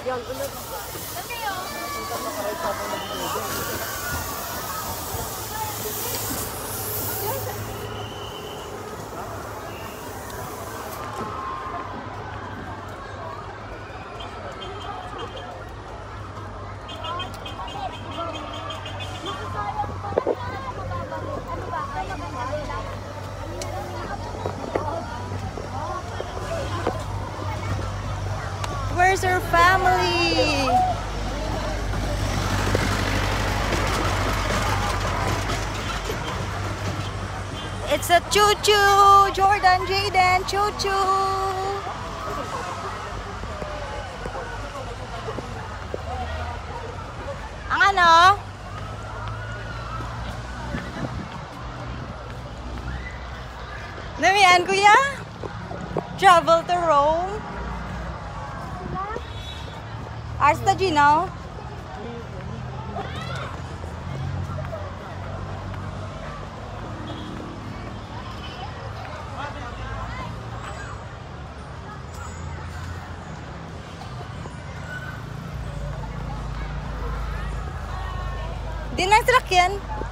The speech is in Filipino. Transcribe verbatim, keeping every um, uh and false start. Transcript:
Yan, ulit. Saan kayo? Punta pa kayo sa mga nagpapalagay. Where's her family? It's a choo-choo! Jordan, Jaden, choo-choo! Ang ano? Ano yan, kuya? Travel to Rome? Arsta Gino? Di na sasakyan.